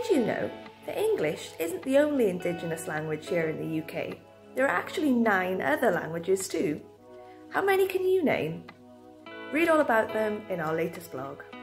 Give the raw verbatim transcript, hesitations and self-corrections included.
Did you know that English isn't the only Indigenous language here in the U K? There are actually nine other languages too. How many can you name? Read all about them in our latest blog.